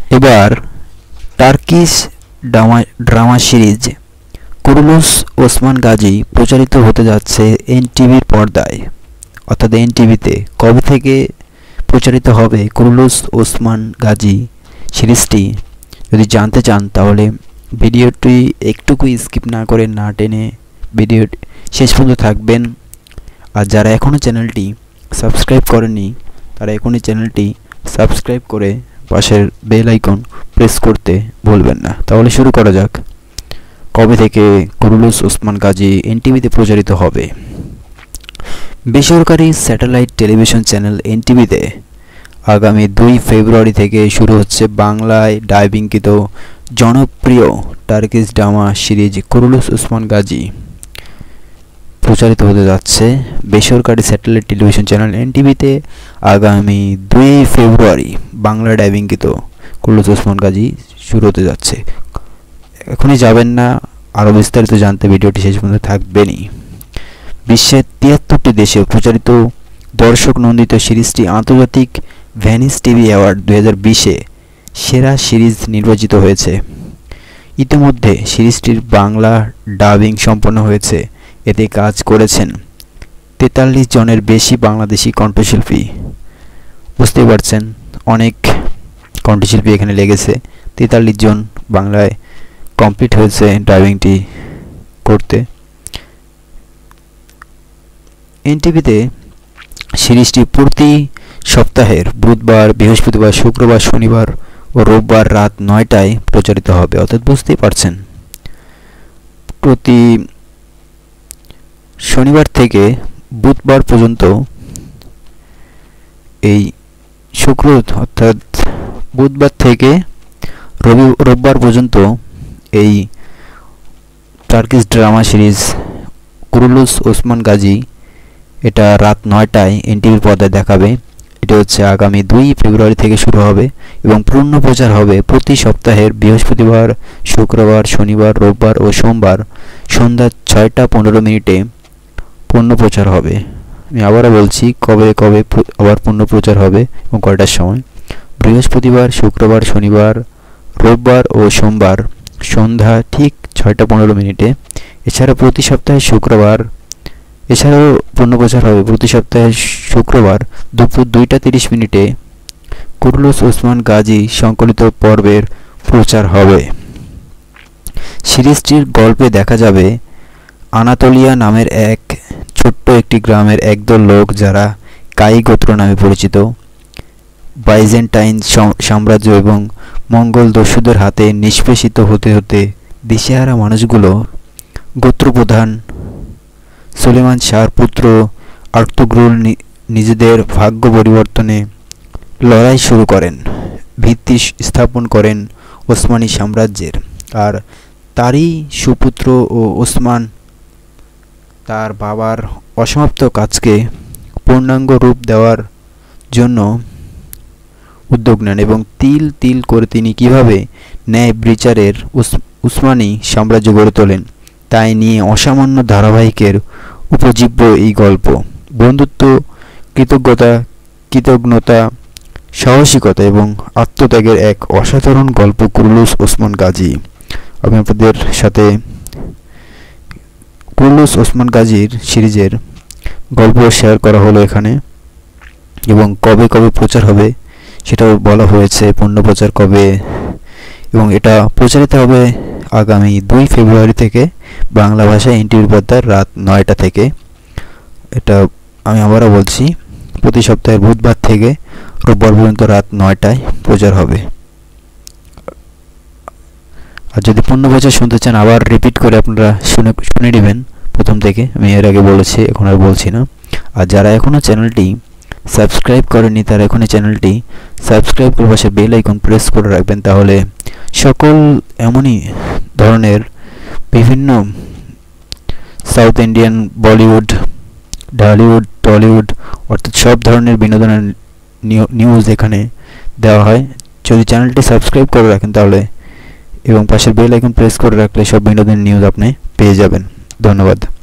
এবার Turkish drama series Kurulus Osman Gazi প্রচারিত হতে যাচ্ছে এনটিভির পর্দায়, অর্থাৎ এনটিভিতে। কবে থেকে প্রচারিত হবে কুরুলুস ওসমান গাজী সিরিজটি যদি জানতে চান তাহলে ভিডিওটি একটুকু স্কিপ না করে না টেনে ভিডিও শেষ পর্যন্ত থাকবেন। আর যারা এখনও চ্যানেলটি সাবস্ক্রাইব করেননি তারা এখনই চ্যানেলটি সাবস্ক্রাইব করে পাশের বেল আইকন প্রেস করতে ভুলবেন না। তাহলে শুরু করা যাক। কবে থেকে কুরুলুস ওসমান গাজী এনটিভিতে প্রচারিত হবে? বেসরকারি স্যাটেলাইট টেলিভিশন চ্যানেল এনটিভিতে আগামী 2 ফেব্রুয়ারি থেকে শুরু হচ্ছে বাংলায় ডাবিংকৃত জনপ্রিয় Turkish drama series Kurulus Osman Gazi প্রচারিত হতে যাচ্ছে বেসরকারি স্যাটেলাইট টেলিভিশন চ্যানেল এনটিভিতে আগামী 2 ফেব্রুয়ারি বাংলা ডাবিংকৃত কুরুলুস ওসমান গাজী শুরু হতে যাচ্ছে। এখনই যাবেন না, আরও বিস্তারিত জানতে ভিডিওটি শেষ পর্যন্ত থাকবেনই। বিশ্বের 73টি দেশে প্রচারিত দর্শক নন্দিত সিরিজটি আন্তর্জাতিক ভেনিস টিভি অ্যাওয়ার্ড 2020-এ সেরা সিরিজ নির্বাচিত হয়েছে। ইতিমধ্যে সিরিজটির বাংলা ডাবিং সম্পন্ন হয়েছে। এতে কাজ করেছেন 43 জনের বেশি বাংলাদেশি কণ্ঠশিল্পী। বুঝতেই পারছেন, অনেক কণ্ঠশিল্পী এখানে লেগেছে। 43 জন বাংলায় কমপ্লিট হয়েছে ডাবিংটি করতে। এনটিভিতে সিরিজটি প্রতি সপ্তাহের বুধবার, বৃহস্পতিবার, শুক্রবার, শনিবার ও রোববার রাত 9টায় প্রচারিত হবে। অর্থাৎ বুঝতেই পারছেন, প্রতি শনিবার থেকে বুধবার পর্যন্ত এই অর্থাৎ বুধবার থেকে রোববার পর্যন্ত এই Turkish drama series Kurulus Osman Gazi এটা রাত 9টায় এনটিভির পর্দায় দেখাবে। এটা হচ্ছে আগামী 2 ফেব্রুয়ারি থেকে শুরু হবে এবং পূর্ণ প্রচার হবে প্রতি সপ্তাহের বৃহস্পতিবার, শুক্রবার, শনিবার, রোববার ও সোমবার সন্ধ্যা 6টা 15 পূর্ণ প্রচার হবে। আমি আবারও বলছি, কবে কবে আবার পূর্ণ প্রচার হবে এবং কয়টার সময়। বৃহস্পতিবার, শুক্রবার, শনিবার, রোববার ও সোমবার সন্ধ্যা ঠিক 6টা 15। এছাড়া প্রতি সপ্তাহে এছাড়াও পূর্ণ প্রচার হবে প্রতি সপ্তাহে শুক্রবার দুপুর 2টা 30 কুরুলুস ওসমান গাজী সংকলিত পর্বের প্রচার হবে। সিরিজটির গল্পে দেখা যাবে আনাতোলিয়া নামের ছোট্ট একটি গ্রামের একদল লোক যারা কায়ি গোত্র নামে পরিচিত বাইজেন্টাইন সাম্রাজ্য এবং মঙ্গল দস্যুদের হাতে নিষ্পেষিত হতে হতে দিশেহারা মানুষগুলো গোত্রপ্রধান সুলেমান শাহর পুত্র আর্তুগ্রুল নিজেদের ভাগ্য পরিবর্তনে লড়াই শুরু করেন, ভিত্তি স্থাপন করেন ওসমানী সাম্রাজ্যের। আর তারই সুপুত্র ও ওসমান তার বাবার অসমাপ্ত কাজকে পূর্ণাঙ্গ রূপ দেওয়ার জন্য উদ্যোগ নেন এবং তিল তিল করে তিনি কিভাবে ন্যায় বিচারের উসমানী সাম্রাজ্য গড়ে তোলেন তাই নিয়ে অসামান্য ধারাবাহিকের উপজীব্য এই গল্প। বন্ধুত্ব, কৃতজ্ঞতা, সাহসিকতা এবং আত্মত্যাগের এক অসাধারণ গল্প কুরুলুস ওসমান গাজী। আমি আপনাদের সাথে কুরুলুস ওসমান গাজীর সিরিজের গল্প শেয়ার করা হলো এখানে, এবং কবে কবে প্রচার হবে সেটাও বলা হয়েছে, পূর্ণ প্রচার কবে, এবং এটা প্রচারিত হবে আগামী 2 ফেব্রুয়ারি থেকে বাংলা ভাষায় এনটিভির পর্দায় রাত 9টা থেকে। এটা আমি আবারও বলছি, প্রতি সপ্তাহের বুধবার থেকে রোববার পর্যন্ত রাত 9টায় প্রচার হবে। আর যদি পূর্ণ প্রচার শুনতে চান আবার রিপিট করে আপনারা শুনে নেবেন প্রথম থেকে। আমি এর আগে বলেছি, এখন আর বলছি না। আর যারা এখনও চ্যানেলটি সাবস্ক্রাইব করেনি তারা এখনই চ্যানেলটি সাবস্ক্রাইব করে পাশে বেল আইকন প্রেস করে রাখবেন। তাহলে সকল এমনই ধরনের বিভিন্ন সাউথ ইন্ডিয়ান, বলিউড, ঢালিউড, টলিউড অর্থাৎ সব ধরনের বিনোদনের নিউজ এখানে দেওয়া হয়। যদি চ্যানেলটি সাবস্ক্রাইব করে রাখেন তাহলে এবং পাশের বেল আইকন প্রেস করে রাখলে সব বিনোদনের নিউজ আপনি পেয়ে যাবেন। ধন্যবাদ।